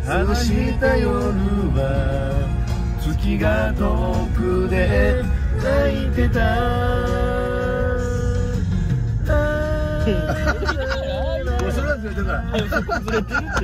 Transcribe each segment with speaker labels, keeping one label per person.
Speaker 1: 過した夜は月が遠くで泣いてた。それはずれてるから。ずれてるって。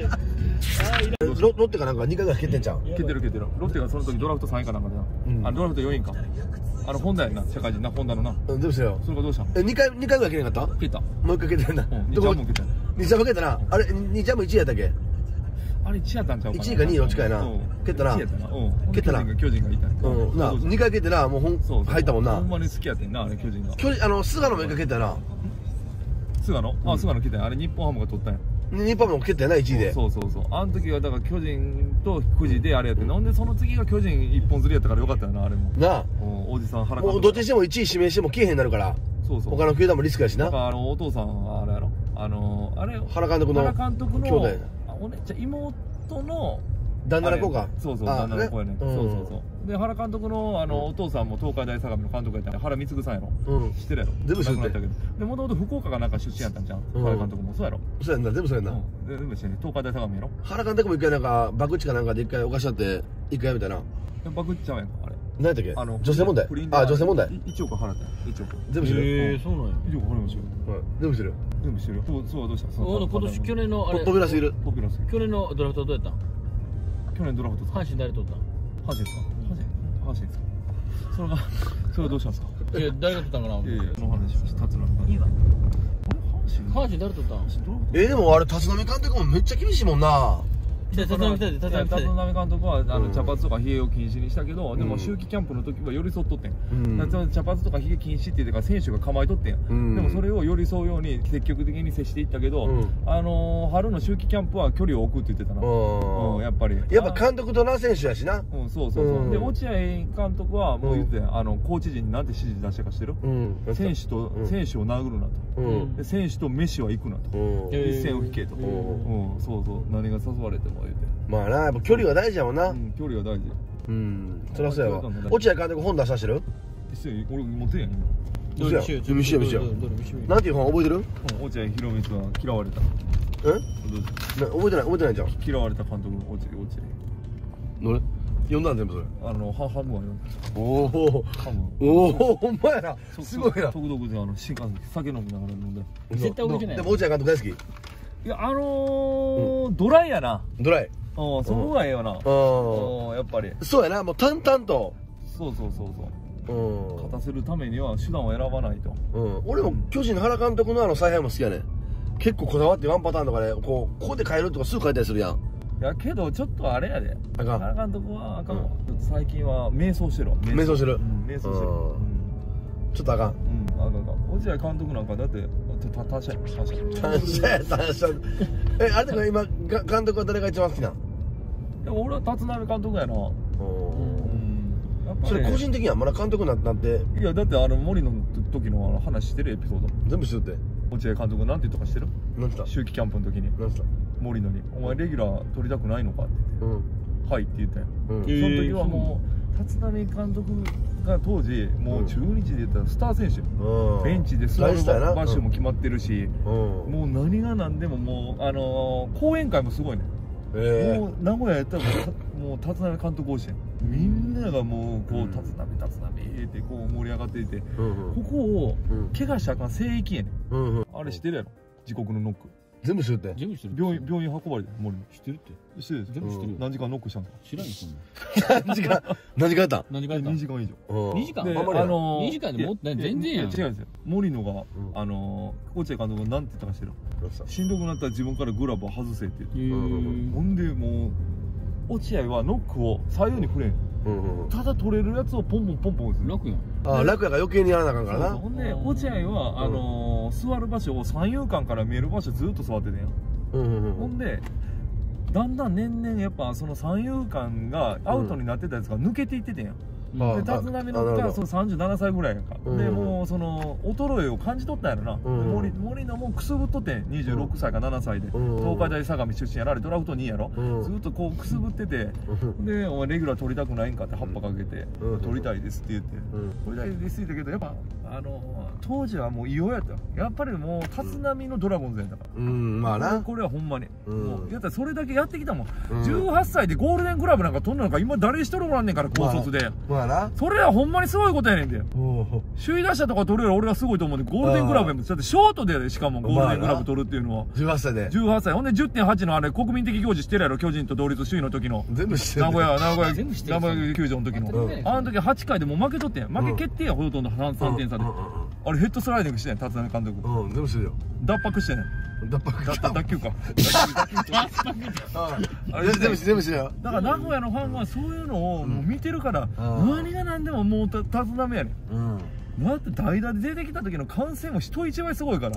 Speaker 1: ロッテかなんか2回ぐらい蹴ってんちゃう。
Speaker 2: 蹴ってる。ロッテがその時ドラフト3位かなんかでな。ドラフト4位か。ホンダやんな、社会人な、ホンダのな。
Speaker 1: どうしたよ。
Speaker 2: それがどうしたの
Speaker 1: ？2回ぐらい蹴れなかった？
Speaker 2: 蹴った。
Speaker 1: もう1回蹴ってんな。
Speaker 2: 2ちゃんも蹴った。
Speaker 1: 2ちゃんも蹴ったな。あれ、2ちゃんも1位やったっけ？
Speaker 2: あれ1位やったんちゃうかな。
Speaker 1: 1位か2位どっちかやな。蹴ったな。蹴ったな。
Speaker 2: 巨人がいた。
Speaker 1: な、2回蹴ってな、もう入ったもんな。
Speaker 2: ほんまに好きやってんな、あれ巨人が。
Speaker 1: 菅野も1回蹴ったな。
Speaker 2: 菅野？あ、菅野蹴ったんや。あれ日本ハムが取ったんや。
Speaker 1: 日本も蹴ったよな、1位で。
Speaker 2: そう。あの時はだから巨人と9時であれやって、なんでその次が巨人一本釣りやったからよかったよな、あれも。なあ。おじさん腹か。
Speaker 1: もうどっちにしても1位指名しても消えへんなるから。そう。他の球団もリスクやしな。
Speaker 2: だからお父さんはあれやろ。あれ
Speaker 1: 原監督の兄弟。
Speaker 2: お姉ちゃん妹の
Speaker 1: 旦那の子か。
Speaker 2: そう、旦那の子やね。そう。で原監督のお父さんも東海大相模の監督やったら原貢さんやろ。知ってるやろ。
Speaker 1: 全部知ってる。
Speaker 2: でもともと福岡かなんか出身やったんじゃん。原監督もそうやろ。
Speaker 1: そうやんな、全部そうやんな。
Speaker 2: 全部知ってる。東海大相模やろ。
Speaker 1: 原監督も一回なんか博打かなんかで一回おかしなって一回やめたな。
Speaker 2: 博打ちゃうやんかあれ。
Speaker 1: 何やったっけ？女性問題。あ、女性問題。
Speaker 2: 1億払ったよ。1億。
Speaker 1: 全部知ってる。
Speaker 2: そうなんや。1億払いましたよ。
Speaker 1: 全部知ってる。
Speaker 2: 全部知ってる。そうどうした？
Speaker 3: 今年去年のあれ。
Speaker 1: ポピュラすぎる。
Speaker 3: 去年のドラフトどうやったん？
Speaker 2: 去年ドラフト
Speaker 3: 阪神誰取ったん？
Speaker 2: 阪神ですか？阪神ですか？それはどうしたんですか？
Speaker 3: いや誰が取ったんかな？
Speaker 2: その話しました。立浪。いいわ。
Speaker 3: 阪神誰取ったん？
Speaker 1: でもあれ立浪監督もめっちゃ厳しいもんな。
Speaker 2: 立浪監督は茶髪とかひげを禁止にしたけど、でも秋季キャンプの時は寄り添っとってん。茶髪とかひげ禁止っていうか選手が構えとってん。でもそれを寄り添うように積極的に接していったけど、春の秋季キャンプは距離を置くって言ってたな。やっぱり
Speaker 1: 監督とな選手やしな。
Speaker 2: そう。で落合監督はもう言ってコーチ陣になんて指示出したかしてる？選手を殴るなと。選手と飯は行くなと。一線を引けと。そう何が誘われても。
Speaker 1: まあな、やっぱ距離は大事やもんな。
Speaker 2: 距離は大事。
Speaker 1: そりゃそうやわ。落合監督本出さしてる？
Speaker 2: 俺持ってんやん今。
Speaker 1: 見しよ。なんていう本覚えてる？
Speaker 2: 落合博満は嫌われた。
Speaker 1: 覚えてないじゃん。
Speaker 2: 嫌われた監督の落合。
Speaker 1: どれ？読んだん全部それ。
Speaker 2: ハムは読んだ。
Speaker 1: おお、ほんまやな。すごいな。
Speaker 2: 特々で新幹線酒飲みながら飲んで。
Speaker 3: 絶対覚えてない。
Speaker 1: でも落合監督大好き。
Speaker 2: いやドライやな。
Speaker 1: ドライ。
Speaker 2: そこがええよな。やっぱり。
Speaker 1: そうやな、もう淡々と。
Speaker 2: そう。勝たせるためには手段を選ばないと。
Speaker 1: 俺も巨人の原監督の采配も好きやねん。結構こだわってワンパターンとかでここで変えるとかすぐ変えたりするやん。
Speaker 2: いやけどちょっとあれやで。原監督はあかんわ。最近は瞑想してる。
Speaker 1: 瞑想してる。
Speaker 2: ちょ
Speaker 1: っとあかん。
Speaker 2: 落合監督なんかだって他社。
Speaker 1: あれでも今監督は誰が一番好きなん？
Speaker 2: 俺は立浪監督やな。
Speaker 1: それ個人的にはまだ監督になって。
Speaker 2: いやだって森の時の話してるエピソード
Speaker 1: 全部知ってるって。
Speaker 2: 落合監督なんて言ったかしてる？
Speaker 1: なんて言った？
Speaker 2: 秋季キャンプの時に森野に「お前レギュラー取りたくないのか?」って言って「はい」って言ったよ。その時はもう立浪監督が当時もう中日で言ったらスター選手、ベンチで座る場所も決まってるし、もう何が何でももう講演会もすごいね。もう名古屋やったらもう立浪監督推しやん。みんながもうこう立浪ってこう盛り上がっていて、ここを怪我したらあかん聖域やねん。あれ知ってるやろ、自国のノック。
Speaker 1: 全部知ってる。
Speaker 2: 病院運ばれて森に。
Speaker 3: 知ってるって。
Speaker 2: 知ってる。全部知ってる。何時間ノックしたんか
Speaker 3: 知らんよそん
Speaker 1: な。何時間やった？
Speaker 2: 2時間以上。
Speaker 3: 2時間2時間でもっと全然やん。
Speaker 2: 違うんですよ。森野が落合監督がなんて言ったかしてる？しんどくなったら自分からグラブを外せって言って。ほんでもう落合はノックを左右に振れん。ただ取れるやつをポンポン打つ。
Speaker 3: 楽や
Speaker 1: ん。楽やから余計にやらなあかんからな。
Speaker 2: ほんで落合は座る場所を三遊間から見える場所ずっと座っててんやん。ほんでだんだん年々やっぱその三遊間がアウトになってたやつが抜けていっててんやん。 で立浪のがそう37歳ぐらいやんか、でもうその衰えを感じ取ったんやろな、森野もくすぶっとって26歳か7歳で東海大相模出身やら、あれドラフト2位やろ、ずっとこうくすぶってて、でお前レギュラー取りたくないんかって葉っぱかけて取りたいですって言って、取りたいですって言ったけど、やっぱ当時はもう異様やった。やっぱりもう立浪のドラゴンズやったから、
Speaker 1: まあな、
Speaker 2: これはほんまにやったらそれだけやってきたもん。18歳でゴールデングラブなんか取んのなんか今誰一人おらんねんから、高卒で。
Speaker 1: まあな、
Speaker 2: それはほんまにすごいことやねんで。首位打者とか取れる俺がすごいと思うんで、ゴールデングラブやもん。だってショートでしかもゴールデングラブ取るっていうのは
Speaker 1: 18歳で
Speaker 2: 18歳ほんで 10.8 のあれ国民的行事してるやろ、巨人と同率首位の時の
Speaker 1: 全部知ってる。
Speaker 2: 名古屋球場の時のあの時8回でもう負けとってん、負け決定や、ほとんど3点差で。あれヘッドスライディングしてん、立浪監督。
Speaker 1: 全部知ってるよ。
Speaker 2: 脱白してん、脱臼か。
Speaker 1: 全部知ってるよ。
Speaker 2: だから名古屋のファンはそういうのをもう見てるから、何が何でももう立浪やねん。だって代打で出てきた時の歓声も人一倍すごいから。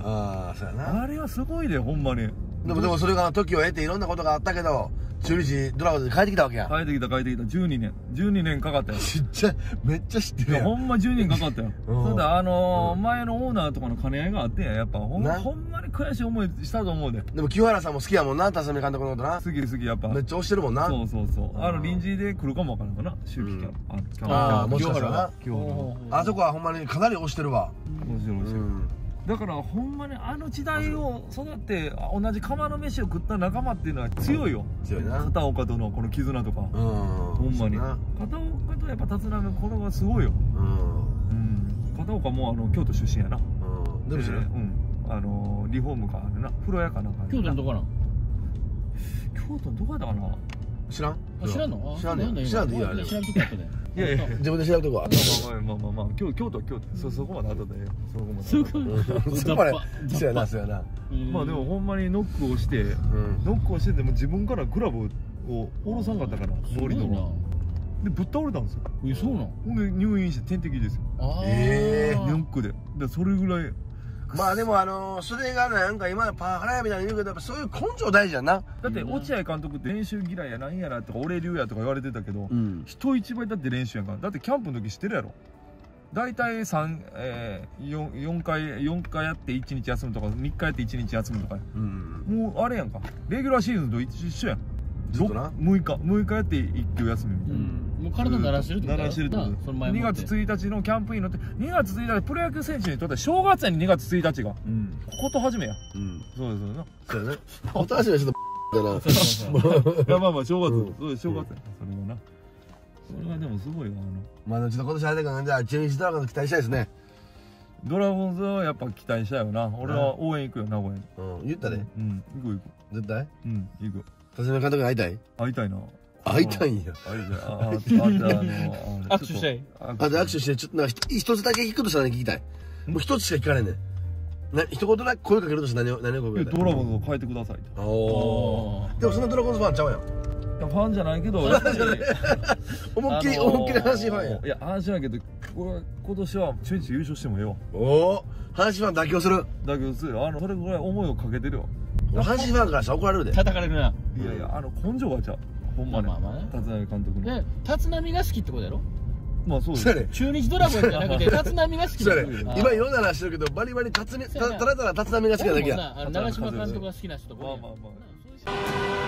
Speaker 1: そうやな。
Speaker 2: あれはすごいで、ほんまに。
Speaker 1: でもそれが時を経ていろんなことがあったけど、中日ドラゴンズに帰ってきたわけや。
Speaker 2: 帰ってきた12年かかったよ。
Speaker 1: めっちゃ知ってるやん。
Speaker 2: ほんま12年かかったよ。ただ前のオーナーとかの兼ね合いがあってやっぱほんまに悔しい思いしたと思うで。
Speaker 1: でも清原さんも好きやもんな、立浪監督のことな。
Speaker 2: 好きやっぱ
Speaker 1: めっちゃ推してるもんな。
Speaker 2: そう臨時で来るかもわからんかな、秋季キャンプ。
Speaker 1: もしかしたらな。あそこはほんまにかなり推してるわ。
Speaker 2: 面白い。だからほんまにあの時代を育って同じ釜の飯を食った仲間っていうのは強いよ。
Speaker 1: 強いな。
Speaker 2: 片岡とのこの絆とか、ほんまに片岡とやっぱ立浪、これはすごいよ。片岡も京都出身やな。
Speaker 1: でも知らん。
Speaker 2: リフォームかあるな、風呂屋かなんか。
Speaker 3: 京都のどこなん？
Speaker 2: 京都のどこやったかな。
Speaker 1: 知らん？
Speaker 3: 知らんの？
Speaker 1: 知らんね。知らんでいいよ。
Speaker 3: 調べとく後で。
Speaker 2: いや
Speaker 1: 自分で調べとくわ。
Speaker 2: まあ京都そこまで後で。
Speaker 1: そこまでそうやな。
Speaker 2: まあでもほんまにノックをしてでも自分からグラブを下ろさんかったから、森野がでぶっ倒れたんですよ。
Speaker 3: そうなん？
Speaker 2: ほんで入院して点滴ですよ。ノックで。それぐらい。
Speaker 1: まあでもそれがなんか今パワハラやみたいに言うけど、やっぱそういう根性大事やな。
Speaker 2: だって落合監督って練習嫌いやなんやらとか俺流やとか言われてたけど、人一倍だって練習やんか。だってキャンプの時知ってるやろ。大体4回やって1日休むとか3日やって1日休むとか、もうあれやんか、レギュラーシーズンと一緒やん。6日やって1休休みみたいな。
Speaker 3: もう体慣らしてるってことだよ。
Speaker 2: 2月1日のキャンプインのって2月1日プロ野球選手にとって正月やに2月1日がこと始めや。そうですよな。
Speaker 1: そうやね。こと始めちょっとだな。
Speaker 2: まあ正月、そうです正月や。それがな。それがでもすごいわ。
Speaker 1: まあちょっと今年あれだから、じゃあ中日ドラゴンズ期待したいですね。
Speaker 2: ドラゴンズはやっぱ期待したいよな。俺は応援行くよ、名古屋に。
Speaker 1: 言ったで。
Speaker 2: 行く。
Speaker 1: 絶対？
Speaker 2: 行く。
Speaker 1: 立浪監督に会いたい？
Speaker 2: 会いたいな。
Speaker 1: 会いたいんや。
Speaker 3: 握手したい。
Speaker 1: 握手して、ちょっとなんか一つだけ聞くとしたら聞きたい。もう一つしか聞かれんねん。一言だけ声かけるとしたら何を声かける？
Speaker 2: ドラゴンズを変えてくださいと。
Speaker 1: でもそんなドラゴンズファンちゃうやん。
Speaker 2: ファンじゃないけど、やっぱり
Speaker 1: 思いっきり阪神ファンや。
Speaker 2: いや、阪神やけど、今年は中日優勝してもええわ。
Speaker 1: 阪神ファン妥協する。
Speaker 2: それぐらい思いをかけてるよ。
Speaker 1: 阪神ファンからしたら怒られるで。
Speaker 3: 叩かれるな。
Speaker 2: いや、根性がちゃう。ほんまね。立浪監督の。
Speaker 3: 立浪が好きってことやろ？
Speaker 2: まあそうです。
Speaker 3: 中日ドラゴンじゃなくて、立浪が好きだよ。
Speaker 1: 今いろんな話してるけど、バリバリただただ立浪が好きなだけや。
Speaker 3: 長嶋監督が好きな人と。
Speaker 2: まあ。